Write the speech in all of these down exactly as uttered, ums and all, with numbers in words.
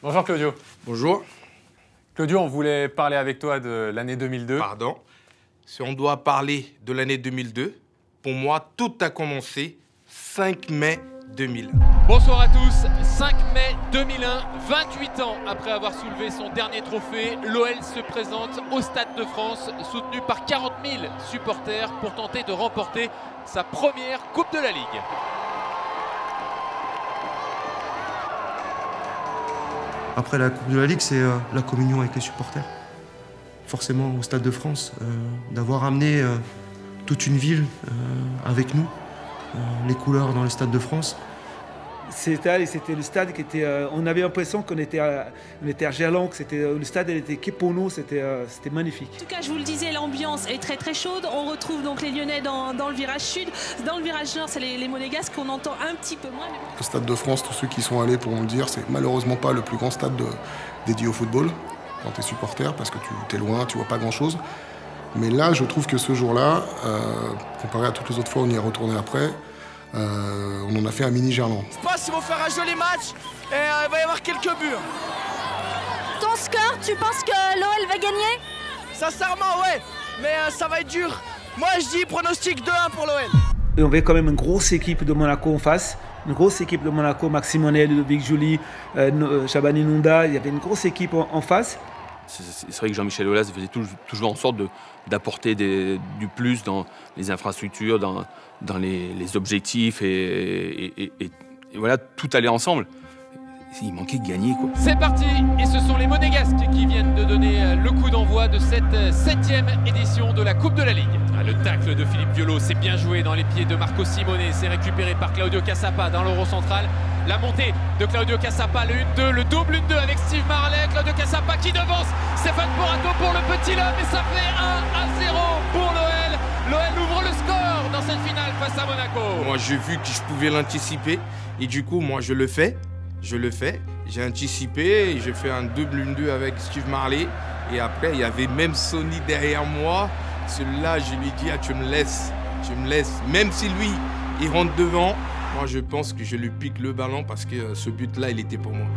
Bonjour Claudio. Bonjour. Claudio, on voulait parler avec toi de l'année deux mille deux. Pardon. Si on doit parler de l'année deux mille deux, pour moi, tout a commencé cinq mai deux mille un. Bonsoir à tous, cinq mai deux mille un, vingt-huit ans après avoir soulevé son dernier trophée, l'O L se présente au Stade de France, soutenu par quarante mille supporters pour tenter de remporter sa première Coupe de la Ligue. Après la Coupe de la Ligue, c'est euh, la communion avec les supporters. Forcément, au Stade de France, euh, d'avoir amené euh, toute une ville euh, avec nous, euh, les couleurs dans le Stade de France. C'était le stade qui était. Euh, on avait l'impression qu'on était, à, on était à Gerland, que c'était, le stade elle était que pour nous, c'était euh, magnifique. En tout cas, je vous le disais, l'ambiance est très très chaude. On retrouve donc les Lyonnais dans, dans le virage sud. Dans le virage nord, c'est les, les Monégasques qu'on entend un petit peu moins. Mais... Le Stade de France, tous ceux qui sont allés pourront le dire, c'est malheureusement pas le plus grand stade de, dédié au football quand tu es supporter, parce que tu es loin, tu vois pas grand-chose. Mais là, je trouve que ce jour-là, euh, comparé à toutes les autres fois, on y est retourné après. Euh, on en a fait un mini Gerland. Je pense qu'ils vont faire un joli match et euh, il va y avoir quelques buts. Ton score, tu penses que l'O L va gagner? Sincèrement, ouais, mais euh, ça va être dur. Moi, je dis pronostic deux un pour l'O L. Et on avait quand même une grosse équipe de Monaco en face. Une grosse équipe de Monaco, Maxime Monet, Ludovic Joly, euh, Chabani Nunda. Il y avait une grosse équipe en, en face. C'est vrai que Jean-Michel Aulas faisait toujours en sorte d'apporter du plus dans les infrastructures, dans, dans les, les objectifs et, et, et, et, et voilà, tout allait ensemble. Il manquait de gagner, quoi. C'est parti, et ce sont les Monégasques qui viennent de donner le coup d'envoi de cette septième édition de la Coupe de la Ligue. Le tacle de Philippe Violo, c'est bien joué dans les pieds de Marco Simone, c'est récupéré par Claudio Cassapa dans l'euro central. La montée de Claudio Cassapa, le un deux, le double un deux avec Steve Marley. Claudio Cassapa qui devance Stéphane Porato pour le petit homme et ça fait un à zéro pour l'O L. L'O L ouvre le score dans cette finale face à Monaco. Moi, j'ai vu que je pouvais l'anticiper et du coup, moi, je le fais. Je le fais. J'ai anticipé, j'ai fait un double un deux avec Steve Marley et après, il y avait même Sonny derrière moi. Celui-là, je lui ai dit, ah, tu me laisses, tu me laisses. Même si lui, il rentre devant, moi, je pense que je lui pique le ballon parce que ce but-là, il était pour moi.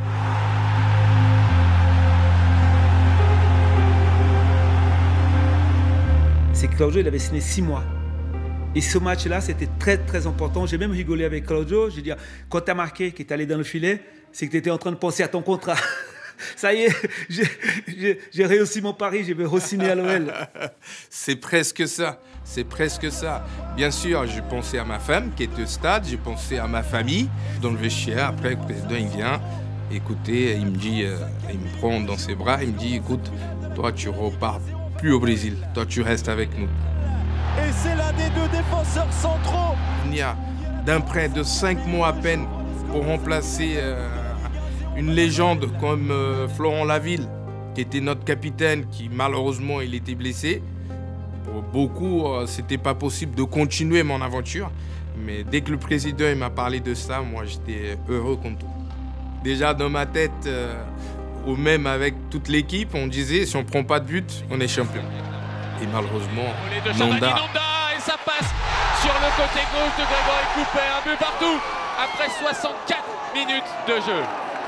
C'est que Claudio, il avait signé six mois. Et ce match-là, c'était très, très important. J'ai même rigolé avec Claudio. J'ai dit, quand tu as marqué, que tu es allé dans le filet, c'est que tu étais en train de penser à ton contrat. Ça y est, j'ai réussi mon pari, je vais re-signer à l'O L. C'est presque ça, c'est presque ça. Bien sûr, j'ai pensé à ma femme qui est au stade, j'ai pensé à ma famille dans le vestiaire. Après, le président, il vient, écoutez, il me dit, euh, il me prend dans ses bras, il me dit, écoute, toi, tu repars plus au Brésil, toi, tu restes avec nous. Et c'est l'un des deux défenseurs centraux. Il y a d'un près de cinq mois à peine pour remplacer euh, une légende comme euh, Florent Laville, qui était notre capitaine, qui malheureusement il était blessé. Pour beaucoup, euh, c'était pas possible de continuer mon aventure. Mais dès que le président m'a parlé de ça, moi j'étais heureux comme tout. Déjà dans ma tête, euh, ou même avec toute l'équipe, on disait si on prend pas de but, on est champion. Et malheureusement, Nanda. Et ça passe sur le côté gauche de Grégory Coupet, un but partout après soixante-quatre minutes de jeu.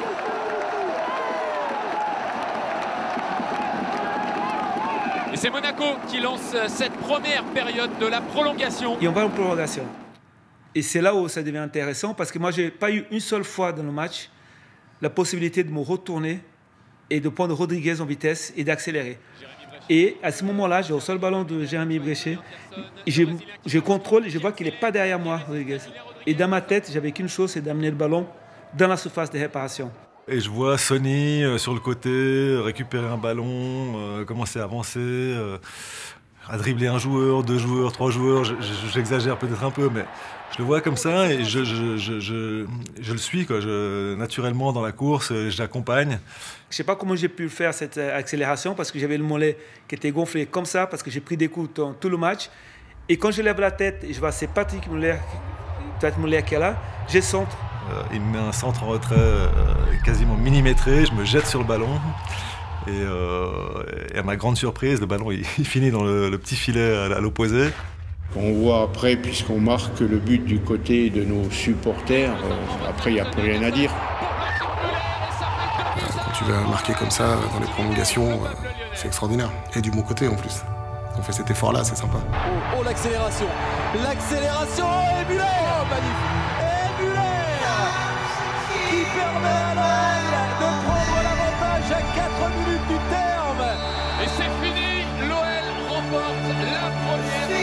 Et c'est Monaco qui lance cette première période de la prolongation. Et on va en prolongation. Et c'est là où ça devient intéressant parce que moi, je n'ai pas eu une seule fois dans le match la possibilité de me retourner et de prendre Rodriguez en vitesse et d'accélérer. Et à ce moment-là, j'ai reçu le ballon de Jérémy Bréchet. Je, je contrôle et je vois qu'il n'est pas derrière moi, Rodriguez. Et dans ma tête, j'avais qu'une chose, c'est d'amener le ballon dans la surface de réparation. Et je vois Sonny euh, sur le côté récupérer un ballon, euh, commencer à avancer, euh, à dribbler un joueur, deux joueurs, trois joueurs. J'exagère peut-être un peu, mais je le vois comme ça et je, je, je, je, je le suis quoi. Je, naturellement dans la course, je l'accompagne. Je ne sais pas comment j'ai pu faire cette accélération parce que j'avais le mollet qui était gonflé comme ça parce que j'ai pris des coups dans tout le match. Et quand je lève la tête et je vois c'est Patrick Muller, Patrick Muller qui est là, je centre. Euh, il me met un centre en retrait euh, quasiment millimétré, je me jette sur le ballon. Et, euh, et à ma grande surprise, le ballon il, il finit dans le, le petit filet à, à l'opposé. On voit après, puisqu'on marque le but du côté de nos supporters, euh, après il n'y a plus rien à dire. Quand tu vas marquer comme ça dans les prolongations, c'est extraordinaire. Et du bon côté en plus. On fait cet effort-là, c'est sympa. Oh, oh l'accélération, l'accélération, et Muller, oh, magnifique, et Muller qui permet à l'O L de prendre l'avantage à quatre minutes du terme. Et c'est fini, l'O L remporte la première Coupe de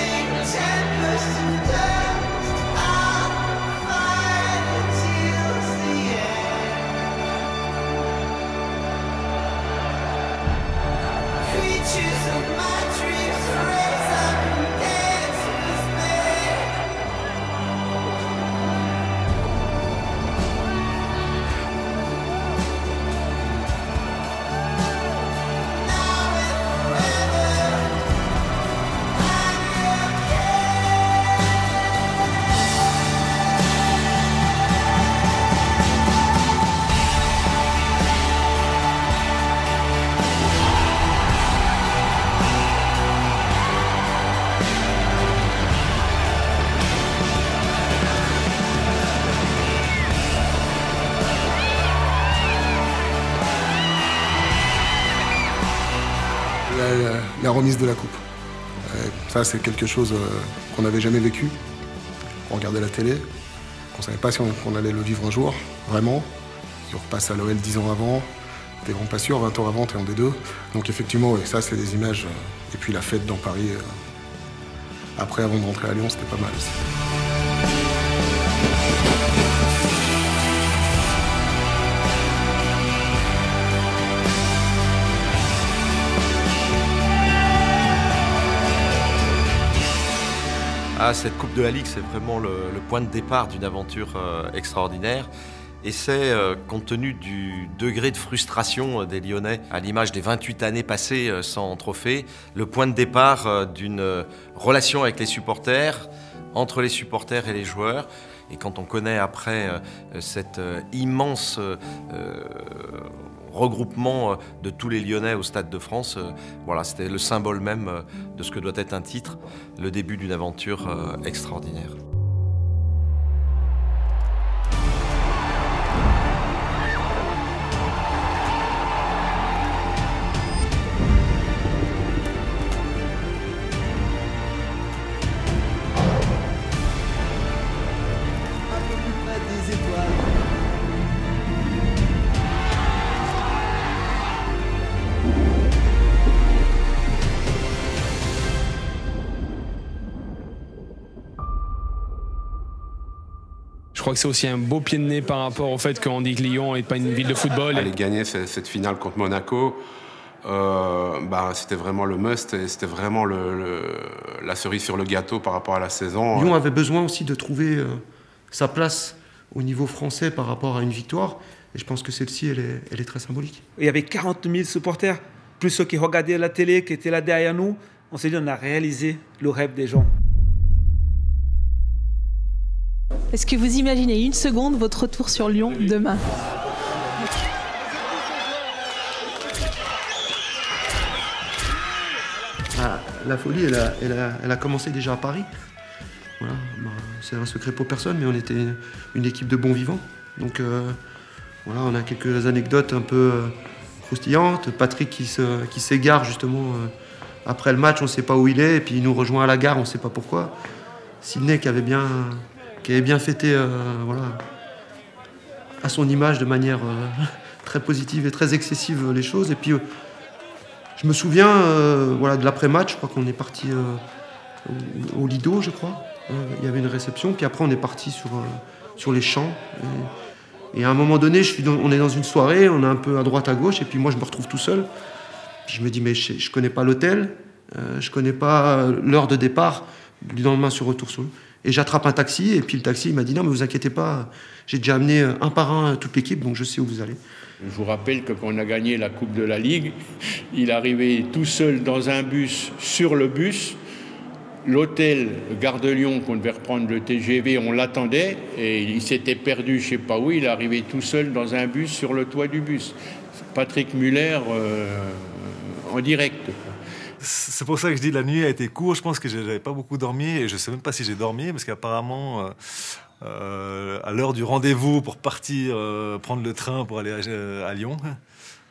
La, la remise de la coupe. Ça, c'est quelque chose qu'on n'avait jamais vécu. On regardait la télé, on ne savait pas si on, on allait le vivre un jour, vraiment. Tu repasses à l'O L dix ans avant, t'es vraiment pas sûr, vingt ans avant, t'es en D deux. Donc effectivement, oui, ça, c'est des images. Et puis la fête dans Paris, après, avant de rentrer à Lyon, c'était pas mal aussi. Ah, cette Coupe de la Ligue, c'est vraiment le, le point de départ d'une aventure euh, extraordinaire. Et c'est, euh, compte tenu du degré de frustration des Lyonnais, à l'image des vingt-huit années passées euh, sans trophée, le point de départ euh, d'une euh, relation avec les supporters, entre les supporters et les joueurs. Et quand on connaît après euh, cet euh, immense euh, regroupement de tous les Lyonnais au Stade de France, euh, voilà, c'était le symbole même euh, de ce que doit être un titre, le début d'une aventure euh, extraordinaire. Je crois que c'est aussi un beau pied de nez par rapport au fait qu'on dit que Lyon n'est pas une ville de football. Aller gagner cette finale contre Monaco, euh, bah, c'était vraiment le must et c'était vraiment le, le, la cerise sur le gâteau par rapport à la saison. Lyon avait besoin aussi de trouver euh, sa place au niveau français par rapport à une victoire. Et je pense que celle-ci, elle est, elle est très symbolique. Il y avait quarante mille supporters, plus ceux qui regardaient la télé, qui étaient là derrière nous. On s'est dit, on a réalisé le rêve des gens. Est-ce que vous imaginez une seconde votre retour sur Lyon demain? Ah, la folie, elle a, elle, a, elle a commencé déjà à Paris. Voilà, bah, c'est un secret pour personne, mais on était une équipe de bons vivants. Donc euh, voilà, on a quelques anecdotes un peu euh, croustillantes. Patrick qui, se, qui s'égare justement euh, après le match, on ne sait pas où il est, et puis il nous rejoint à la gare, on ne sait pas pourquoi. Sidney qui avait bien... qui avait bien fêté euh, voilà, à son image de manière euh, très positive et très excessive les choses. Et puis, euh, je me souviens euh, voilà, de l'après-match, je crois qu'on est parti euh, au, au Lido, je crois. Euh, il y avait une réception, puis après on est parti sur, euh, sur les champs. Et, et à un moment donné, je suis dans, on est dans une soirée, on est un peu à droite, à gauche, et puis moi je me retrouve tout seul. Puis je me dis, mais je ne connais pas l'hôtel, euh, je ne connais pas l'heure de départ du lendemain sur retour sur le... Et j'attrape un taxi, et puis le taxi il m'a dit « Non, mais vous inquiétez pas, j'ai déjà amené un par un toute l'équipe, donc je sais où vous allez. » Je vous rappelle que quand on a gagné la Coupe de la Ligue, il arrivait tout seul dans un bus, sur le bus. L'hôtel Gare de Lyon, qu'on devait reprendre le T G V, on l'attendait, et il s'était perdu je ne sais pas où, il arrivait tout seul dans un bus, sur le toit du bus. Patrick Muller euh, en direct. C'est pour ça que je dis que la nuit a été courte. Je pense que je n'avais pas beaucoup dormi et je ne sais même pas si j'ai dormi parce qu'apparemment, euh, euh, à l'heure du rendez-vous pour partir euh, prendre le train pour aller à, à Lyon,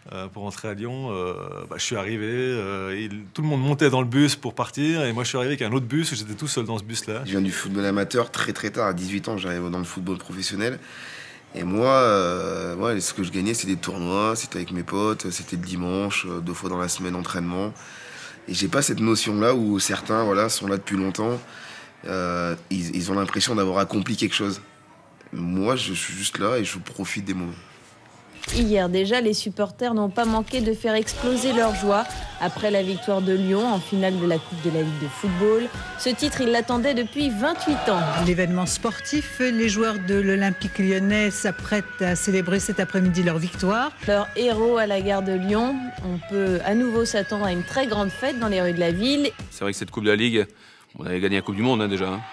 euh, pour rentrer à Lyon. Euh, bah, je suis arrivé, euh, et tout le monde montait dans le bus pour partir, et moi je suis arrivé avec un autre bus, j'étais tout seul dans ce bus-là. Je viens du football amateur très très tard, à dix-huit ans, j'arrive dans le football professionnel. Et moi, euh, ouais, ce que je gagnais, c'était des tournois, c'était avec mes potes, c'était le dimanche, deux fois dans la semaine, entraînement. Et j'ai pas cette notion-là où certains voilà, sont là depuis longtemps, euh, ils, ils ont l'impression d'avoir accompli quelque chose. Moi, je suis juste là et je profite des moments. Hier déjà, les supporters n'ont pas manqué de faire exploser leur joie après la victoire de Lyon en finale de la Coupe de la Ligue de football. Ce titre, ils l'attendaient depuis vingt-huit ans. L'événement sportif, les joueurs de l'Olympique lyonnais s'apprêtent à célébrer cet après-midi leur victoire. Leur héros à la gare de Lyon, on peut à nouveau s'attendre à une très grande fête dans les rues de la ville. C'est vrai que cette Coupe de la Ligue, on avait gagné la Coupe du Monde hein, déjà. Hein.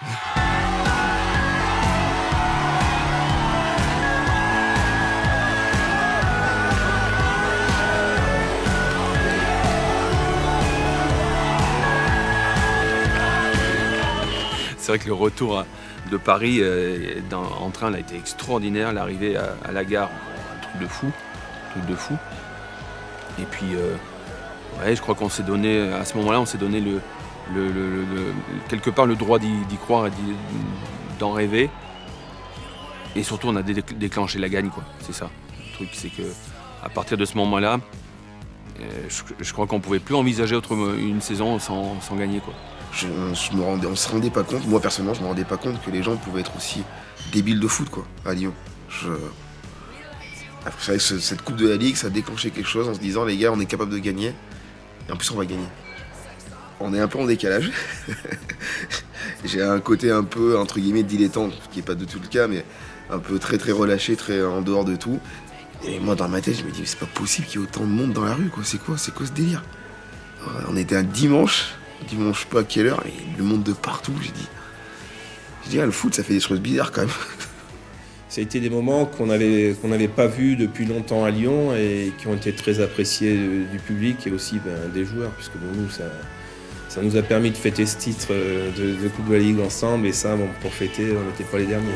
C'est vrai que le retour de Paris euh, dans, en train a été extraordinaire. L'arrivée à, à la gare, un truc de fou, un truc de fou. Et puis, euh, ouais, je crois qu'on s'est donné, à ce moment-là, on s'est donné le, le, le, le, le, quelque part le droit d'y croire et d'en rêver. Et surtout, on a dé déclenché la gagne, quoi. C'est ça. Le truc, c'est que à partir de ce moment-là, euh, je, je crois qu'on ne pouvait plus envisager autre, une saison sans, sans gagner, quoi. Je, on, je me rendais, on se rendait pas compte, moi personnellement, je me rendais pas compte que les gens pouvaient être aussi débiles de foot, quoi, à Lyon. Je... C'est vrai que ce, cette Coupe de la Ligue, ça a déclenché quelque chose en se disant, les gars, on est capable de gagner, et en plus, on va gagner. On est un peu en décalage. J'ai un côté un peu, entre guillemets, dilettante, ce qui n'est pas du tout le cas, mais un peu très très relâché, très en dehors de tout. Et moi, dans ma tête, je me dis, c'est pas possible qu'il y ait autant de monde dans la rue, quoi. C'est quoi, c'est quoi ce délire? On était un dimanche. Dimanche, je sais pas à quelle heure, et le monde de partout, j'ai dit. J'ai dit, ah, le foot, ça fait des choses bizarres quand même. Ça a été des moments qu'on n'avait qu'on n'avait pas vus depuis longtemps à Lyon et qui ont été très appréciés du public et aussi ben, des joueurs, puisque bon, nous, ça, ça nous a permis de fêter ce titre de, de Coupe de la Ligue ensemble, et ça, bon, pour fêter, on n'était pas les derniers.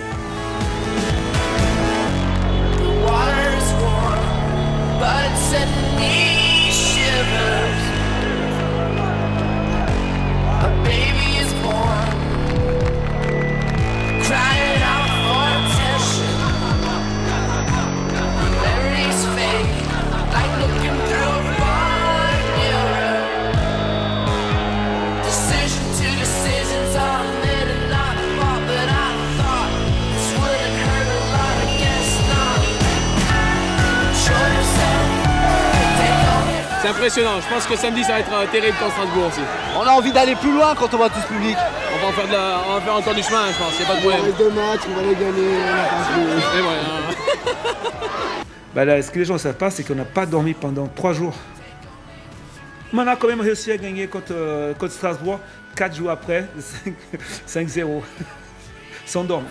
C'est impressionnant, je pense que samedi ça va être terrible contre Strasbourg aussi. On a envie d'aller plus loin quand on voit tout ce public. On va en faire, de la, on va faire encore du chemin, je pense, il n'y a pas de problème. On reste deux matchs, on va les gagner. Et voilà. Bah là, ce que les gens ne savent pas, c'est qu'on n'a pas dormi pendant trois jours. Mais on a quand même réussi à gagner contre, euh, contre Strasbourg, quatre jours après, cinq zéro, sans dormir.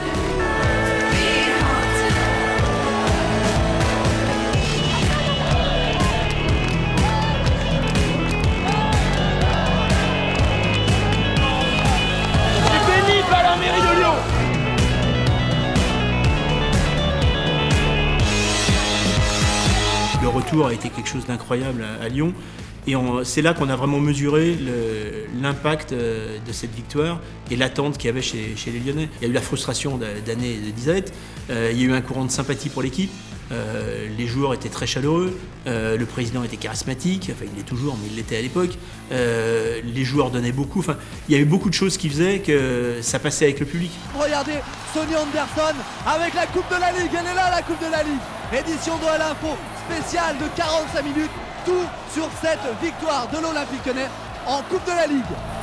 Le retour a été quelque chose d'incroyable à, à Lyon, et c'est là qu'on a vraiment mesuré l'impact de cette victoire et l'attente qu'il y avait chez, chez les Lyonnais. Il y a eu la frustration d'Anné et d'Isette, euh, il y a eu un courant de sympathie pour l'équipe, euh, les joueurs étaient très chaleureux, euh, le président était charismatique, enfin il l'est toujours mais il l'était à l'époque, euh, les joueurs donnaient beaucoup, enfin il y a eu beaucoup de choses qui faisaient que ça passait avec le public. Regardez Sonny Anderson avec la Coupe de la Ligue, elle est là la Coupe de la Ligue, édition de L Info spéciale de quarante-cinq minutes, tout sur cette victoire de l'Olympique Lyonnais en Coupe de la Ligue.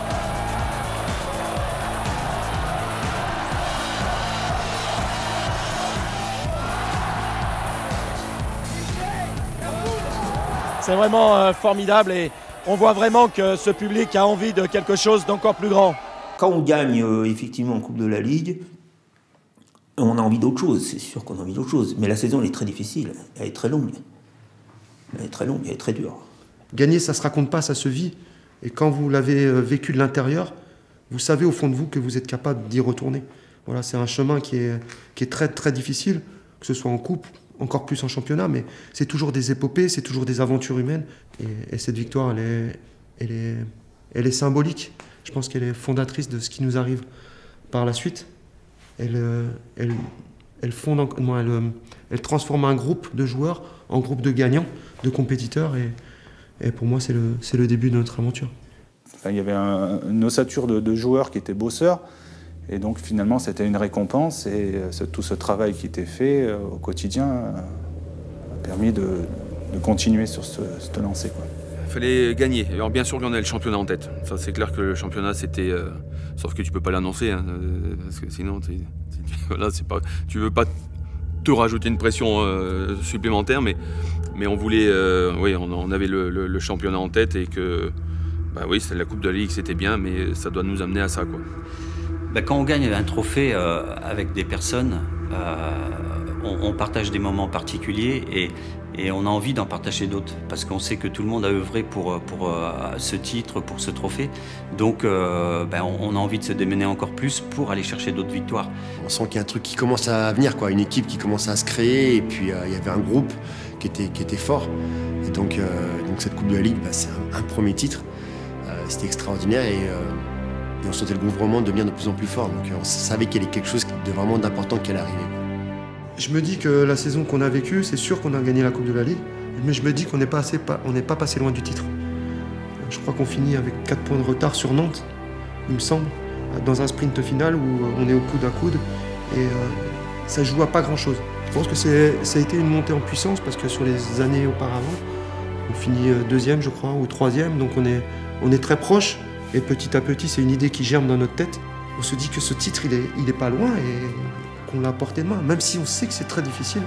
C'est vraiment euh, formidable et on voit vraiment que ce public a envie de quelque chose d'encore plus grand. Quand on gagne euh, effectivement en Coupe de la Ligue, on a envie d'autre chose, c'est sûr qu'on a envie d'autre chose. Mais la saison elle est très difficile, elle est très longue. Elle est très longue, elle est très dure. Gagner, ça ne se raconte pas, ça se vit. Et quand vous l'avez vécu de l'intérieur, vous savez au fond de vous que vous êtes capable d'y retourner. Voilà, c'est un chemin qui est, qui est très très difficile, que ce soit en coupe encore plus en championnat, mais c'est toujours des épopées, c'est toujours des aventures humaines. Et, et cette victoire, elle est, elle, est, elle est symbolique. Je pense qu'elle est fondatrice de ce qui nous arrive par la suite. Elle, elle, elle, fonde, non, elle, elle transforme un groupe de joueurs en groupe de gagnants, de compétiteurs. Et, et pour moi, c'est le, c'est le début de notre aventure. Enfin, il y avait un, une ossature de, de joueurs qui étaient bosseurs. Et donc finalement, c'était une récompense. Et ce, tout ce travail qui était fait euh, au quotidien euh, a permis de, de continuer sur ce, cette lancée, quoi. Il fallait gagner. Alors bien sûr qu'on a le championnat en tête. Ça, c'est clair que le championnat, c'était... Euh, sauf que tu peux pas l'annoncer, hein, euh, parce que sinon, t'es, t'es, voilà, c'est pas, tu veux pas te rajouter une pression euh, supplémentaire, mais, mais on voulait... Euh, oui, on, on avait le, le, le championnat en tête et que... Bah oui, c'était la Coupe de la Ligue, c'était bien, mais ça doit nous amener à ça, quoi. Bah, quand on gagne un trophée euh, avec des personnes, euh, on, on partage des moments particuliers et, et on a envie d'en partager d'autres parce qu'on sait que tout le monde a œuvré pour, pour euh, ce titre, pour ce trophée. Donc euh, bah, on, on a envie de se démener encore plus pour aller chercher d'autres victoires. On sent qu'il y a un truc qui commence à venir, quoi, une équipe qui commence à se créer et puis euh, il y avait un groupe qui était, qui était fort. Et donc, euh, donc cette Coupe de la Ligue, bah, c'est un, un premier titre. Euh, c'était extraordinaire et, euh, et on sentait le gouvernement devenir de plus en plus fort. Donc on savait qu'il y avait quelque chose de vraiment d'important qui allait arriver. Je me dis que la saison qu'on a vécue, c'est sûr qu'on a gagné la Coupe de la Ligue, mais je me dis qu'on n'est pas, assez, on n'est pas passé loin du titre. Je crois qu'on finit avec quatre points de retard sur Nantes, il me semble, dans un sprint final où on est au coude à coude et euh, ça joue à pas grand-chose. Je pense que c'est, ça a été une montée en puissance parce que sur les années auparavant, on finit deuxième, je crois, ou troisième, donc on est, on est très proche. Et petit à petit, c'est une idée qui germe dans notre tête. On se dit que ce titre, il est, il est pas loin et qu'on l'a à portée de main. Même si on sait que c'est très difficile.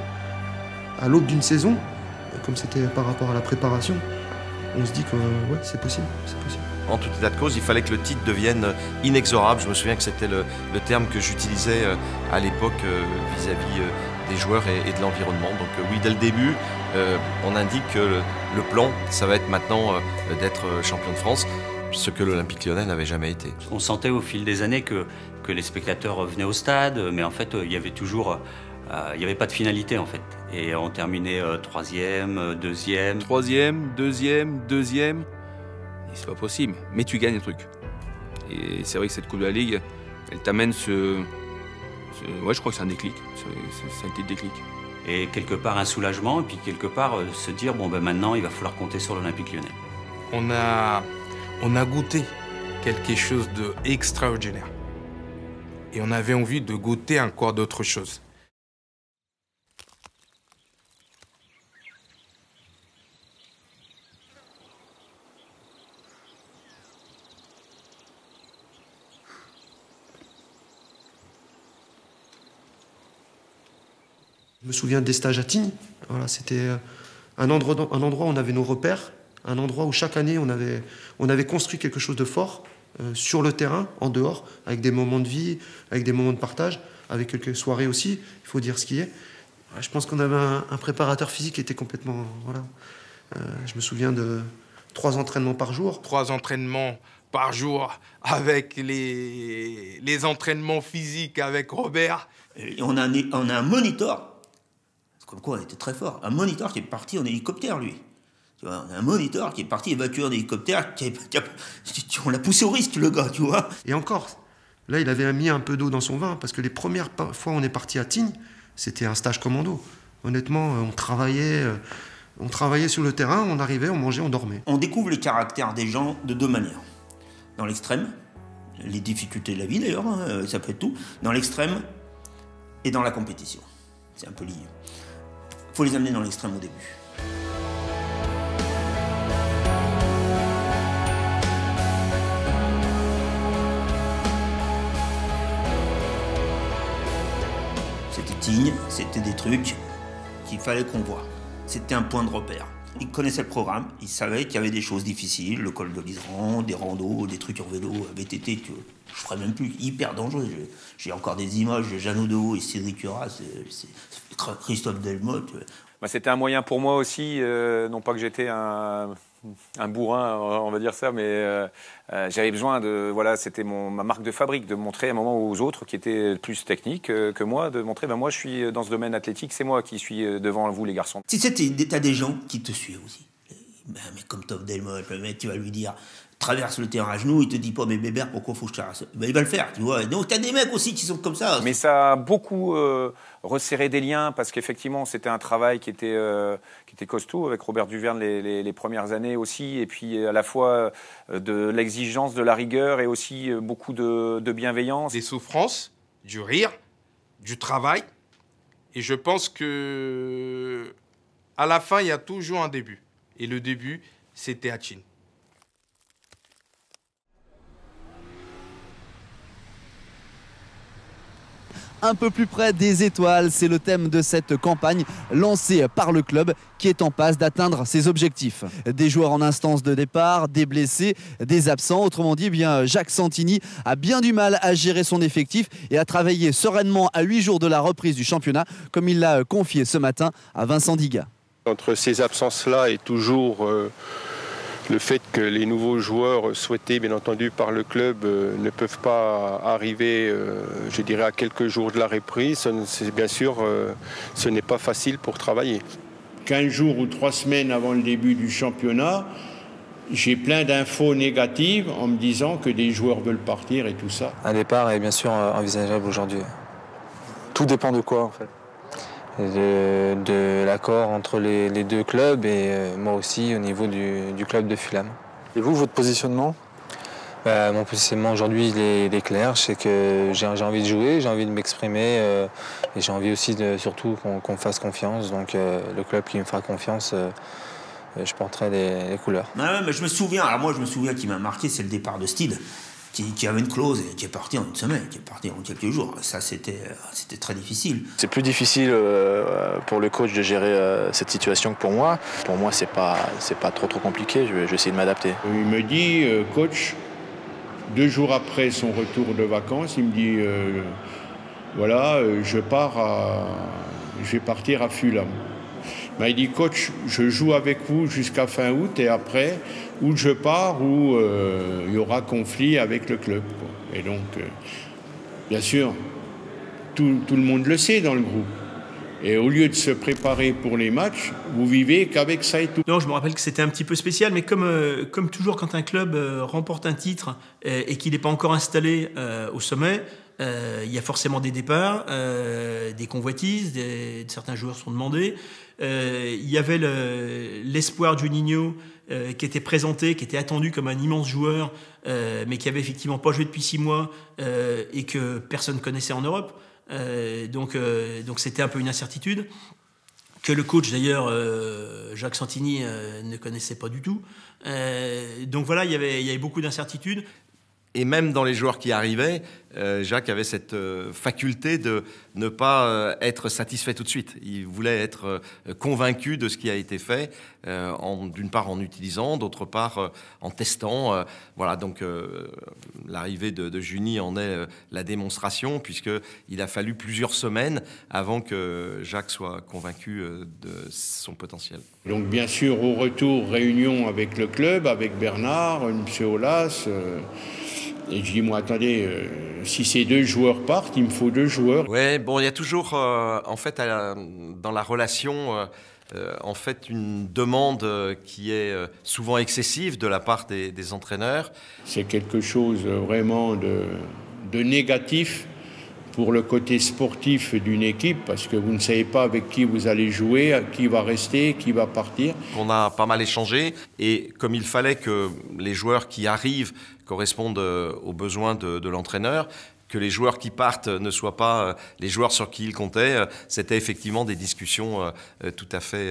À l'aube d'une saison, comme c'était par rapport à la préparation, on se dit que ouais, c'est possible, c'est possible. En tout état de cause, il fallait que le titre devienne inexorable. Je me souviens que c'était le, le terme que j'utilisais à l'époque vis-à-vis des joueurs et, et de l'environnement. Donc oui, dès le début, euh, on indique que le, le plan, ça va être maintenant euh, d'être champion de France, ce que l'Olympique Lyonnais n'avait jamais été. On sentait au fil des années que, que les spectateurs venaient au stade, mais en fait, il y avait toujours... Euh, il n'y avait pas de finalité en fait. Et on terminait euh, troisième, deuxième. Troisième, deuxième, deuxième. Et c'est pas possible. Mais tu gagnes un truc. Et c'est vrai que cette Coupe de la Ligue, elle t'amène ce, ce... Ouais, je crois que c'est un déclic. C'est, ça a été le déclic. Et quelque part un soulagement, et puis quelque part euh, se dire, bon ben maintenant il va falloir compter sur l'Olympique Lyonnais. On a, on a goûté quelque chose d'extraordinaire. Et on avait envie de goûter encore d'autres choses. Je me souviens des stages à Tignes. Voilà, c'était un endroit, un endroit où on avait nos repères, un endroit où chaque année on avait, on avait construit quelque chose de fort euh, sur le terrain, en dehors, avec des moments de vie, avec des moments de partage, avec quelques soirées aussi, il faut dire ce qui est. Je pense qu'on avait un, un préparateur physique qui était complètement... Voilà. Euh, je me souviens de trois entraînements par jour. Trois entraînements par jour avec les, les entraînements physiques avec Robert. Et on, a un, on a un moniteur. Comme quoi, on était très fort. Un moniteur qui est parti en hélicoptère, lui. Tu vois, on a un moniteur qui est parti évacuer en hélicoptère. Qui a, qui a, on l'a poussé au risque, le gars, tu vois. Et encore, là, il avait mis un peu d'eau dans son vin, parce que les premières fois où on est parti à Tignes, c'était un stage commando. Honnêtement, on travaillait, on travaillait sur le terrain, on arrivait, on mangeait, on dormait. On découvre les caractères des gens de deux manières. Dans l'extrême, les difficultés de la vie, d'ailleurs, hein, ça peut être tout. Dans l'extrême et dans la compétition. C'est un peu lié. Il faut les amener dans l'extrême au début. C'était Tignes, c'était des trucs qu'il fallait qu'on voit. C'était un point de repère. Ils connaissaient le programme, ils savaient qu'il y avait des choses difficiles, le col de l'Iseran, des randos, des trucs en vélo, V T T, tu vois. Je ferais même plus, hyper dangereux. J'ai encore des images de Jeannot Dehaut et Cédric Urras, Christophe Delmotte. Bah, c'était un moyen pour moi aussi, euh, non pas que j'étais un, un bourrin, on va dire ça, mais euh, euh, j'avais besoin de, voilà, c'était ma marque de fabrique, de montrer à un moment aux autres qui étaient plus techniques euh, que moi, de montrer, ben moi je suis dans ce domaine athlétique, c'est moi qui suis devant vous les garçons. Tu sais, t'as des gens qui te suivent aussi. Ben, mais comme Top Delmotte, le mec, tu vas lui dire, traverse le terrain à genoux, il te dit pas, mais Bébert, pourquoi faut que je traverse? Ben, il va le faire, tu vois. Donc t'as des mecs aussi qui sont comme ça. Mais ça a beaucoup euh, resserré des liens, parce qu'effectivement, c'était un travail qui était, euh, qui était costaud, avec Robert Duverne les, les, les premières années aussi, et puis à la fois euh, de l'exigence, de la rigueur, et aussi euh, beaucoup de, de bienveillance. Des souffrances, du rire, du travail, et je pense que à la fin, il y a toujours un début. Et le début, c'était à Chin. Un peu plus près des étoiles, c'est le thème de cette campagne lancée par le club qui est en passe d'atteindre ses objectifs. Des joueurs en instance de départ, des blessés, des absents. Autrement dit, eh bien, Jacques Santini a bien du mal à gérer son effectif et à travailler sereinement à huit jours de la reprise du championnat, comme il l'a confié ce matin à Vincent Diga. Entre ces absences-là et toujours euh, le fait que les nouveaux joueurs souhaités, bien entendu, par le club euh, ne peuvent pas arriver, euh, je dirais, à quelques jours de la reprise, c'est bien sûr, euh, ce n'est pas facile pour travailler. quinze jours ou trois semaines avant le début du championnat, j'ai plein d'infos négatives en me disant que des joueurs veulent partir et tout ça. Un départ est bien sûr envisageable aujourd'hui. Tout dépend de quoi, en fait. De, de l'accord entre les, les deux clubs et euh, moi aussi au niveau du, du club de Fulham. Et vous, votre positionnement? euh, Mon positionnement aujourd'hui il est, il est clair, c'est que j'ai envie de jouer, j'ai envie de m'exprimer euh, et j'ai envie aussi de, surtout qu'on qu'on me fasse confiance. Donc euh, le club qui me fera confiance, euh, je porterai les, les couleurs. Ouais, mais je me souviens, alors moi je me souviens qui m'a marqué, c'est le départ de Steed. Qui, qui avait une clause et qui est parti en une semaine, qui est parti en quelques jours. Ça, c'était c'était très difficile. C'est plus difficile euh, pour le coach de gérer euh, cette situation que pour moi. Pour moi, c'est pas, c'est pas trop trop compliqué. Je vais, je vais essayer de m'adapter. Il me dit, euh, coach, deux jours après son retour de vacances, il me dit, euh, voilà, euh, je pars à, je vais partir à Fulham. Ben, il dit, coach, je joue avec vous jusqu'à fin août et après, où je pars, où euh, il y aura conflit avec le club, quoi. Et donc, euh, bien sûr, tout, tout le monde le sait dans le groupe. Et au lieu de se préparer pour les matchs, vous vivez qu'avec ça et tout. Non, je me rappelle que c'était un petit peu spécial, mais comme, euh, comme toujours quand un club euh, remporte un titre euh, et qu'il n'est pas encore installé euh, au sommet, euh, il y a forcément des départs, euh, des convoitises, des, certains joueurs sont demandés. Euh, il y avait l'espoir le, Juninho euh, qui était présenté, qui était attendu comme un immense joueur, euh, mais qui avait effectivement pas joué depuis six mois euh, et que personne ne connaissait en Europe. Euh, donc euh, donc c'était un peu une incertitude que le coach d'ailleurs euh, Jacques Santini euh, ne connaissait pas du tout. Euh, donc voilà, il y avait il y avait beaucoup d'incertitudes. Et même dans les joueurs qui arrivaient, euh, Jacques avait cette euh, faculté de ne pas euh, être satisfait tout de suite. Il voulait être euh, convaincu de ce qui a été fait, euh, d'une part en utilisant, d'autre part euh, en testant. Euh, voilà, donc euh, l'arrivée de, de Juni en est euh, la démonstration, puisqu'il a fallu plusieurs semaines avant que Jacques soit convaincu euh, de son potentiel. Donc bien sûr, au retour, réunion avec le club, avec Bernard, M. Aulas. Euh Et je dis, moi, attendez, euh, si ces deux joueurs partent, il me faut deux joueurs. Oui, bon, il y a toujours, euh, en fait, à la, dans la relation, euh, euh, en fait, une demande qui est souvent excessive de la part des, des entraîneurs. C'est quelque chose vraiment de, de négatif pour le côté sportif d'une équipe, parce que vous ne savez pas avec qui vous allez jouer, qui va rester, qui va partir. On a pas mal échangé, et comme il fallait que les joueurs qui arrivent correspondent aux besoins de, de l'entraîneur, que les joueurs qui partent ne soient pas les joueurs sur qui ils comptaient, c'était effectivement des discussions tout à fait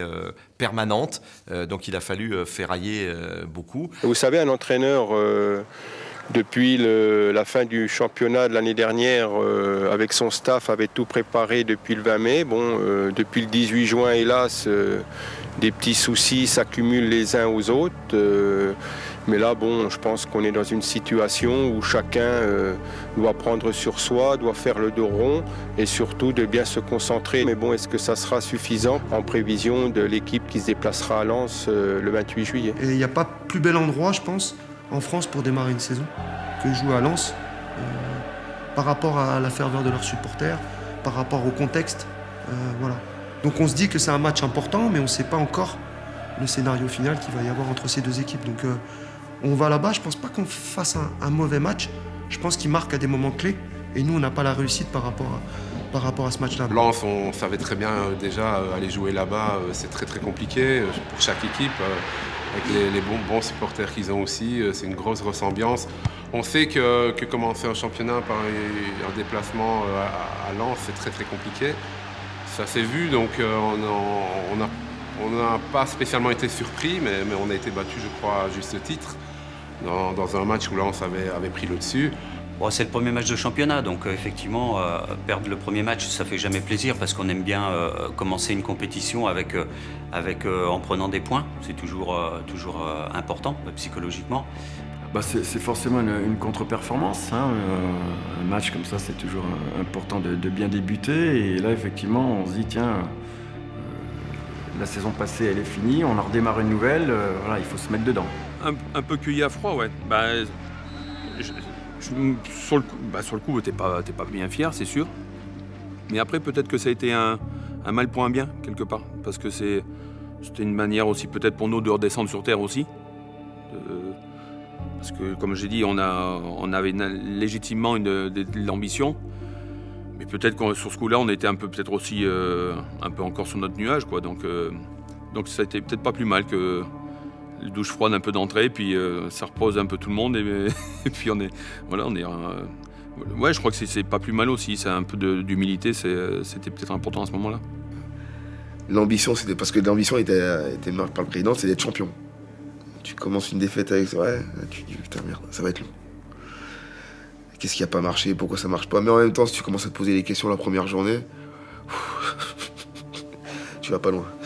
permanentes, donc il a fallu ferrailler beaucoup. Vous savez, un entraîneur... Euh depuis le, la fin du championnat de l'année dernière, euh, avec son staff, avait tout préparé depuis le vingt mai. Bon, euh, depuis le dix-huit juin, hélas, euh, des petits soucis s'accumulent les uns aux autres. Euh, mais là, bon, je pense qu'on est dans une situation où chacun euh, doit prendre sur soi, doit faire le dos rond et surtout de bien se concentrer. Mais bon, est-ce que ça sera suffisant en prévision de l'équipe qui se déplacera à Lens euh, le vingt-huit juillet? Et il n'y a pas plus bel endroit, je pense, en France pour démarrer une saison que jouer à Lens, euh, par rapport à la ferveur de leurs supporters, par rapport au contexte. Euh, voilà. Donc on se dit que c'est un match important, mais on ne sait pas encore le scénario final qu'il va y avoir entre ces deux équipes. Donc euh, on va là-bas, je ne pense pas qu'on fasse un, un mauvais match. Je pense qu'il marque à des moments clés. Et nous, on n'a pas la réussite par rapport à, par rapport à ce match-là. Lens, on savait très bien euh, déjà, euh, aller jouer là-bas, euh, c'est très très compliqué euh, pour chaque équipe. Euh, avec les, les bons, bons supporters qu'ils ont aussi, euh, c'est une grosse ressemblance. On sait que, que commencer un championnat par un déplacement euh, à, à Lens, c'est très très compliqué. Ça s'est vu, donc euh, on n'a on on pas spécialement été surpris, mais, mais on a été battu, je crois, à juste titre, dans, dans un match où Lens avait, avait pris le dessus. Bon, c'est le premier match de championnat, donc euh, effectivement, euh, perdre le premier match, ça fait jamais plaisir parce qu'on aime bien euh, commencer une compétition avec, euh, avec, euh, en prenant des points. C'est toujours, euh, toujours euh, important, euh, psychologiquement. Bah, c'est forcément une, une contre-performance. Hein. Euh, un match comme ça, c'est toujours important de, de bien débuter. Et là, effectivement, on se dit, tiens, euh, la saison passée, elle est finie, on en redémarre une nouvelle, euh, voilà, il faut se mettre dedans. Un, un peu cueilli à froid, ouais. Bah, je, je, sur, le coup, bah, sur le coup, t'es pas, t'es pas bien fier, c'est sûr. Mais après, peut-être que ça a été un, un mal pour un bien, quelque part. Parce que c'était une manière aussi, peut-être pour nous, de redescendre sur Terre aussi. De, Parce que, comme j'ai dit, on, a, on avait une, légitimement une, de, de l'ambition. Mais peut-être que sur ce coup-là, on était un peu peut-être aussi euh, un peu encore sur notre nuage, quoi. Donc, euh, donc ça a été peut-être pas plus mal que les douches froides un peu d'entrée, puis euh, ça repose un peu tout le monde. Et, et puis on est, voilà, on est. Euh, ouais, je crois que c'est pas plus mal aussi. C'est un peu d'humilité. C'était peut-être important à ce moment-là. L'ambition, c'était parce que l'ambition était, était marquée par le président, c'est d'être champion. Tu commences une défaite avec ça, ouais, tu te dis putain merde, ça va être long. Qu'est-ce qui a pas marché, pourquoi ça marche pas? Mais en même temps, si tu commences à te poser des questions la première journée, tu vas pas loin.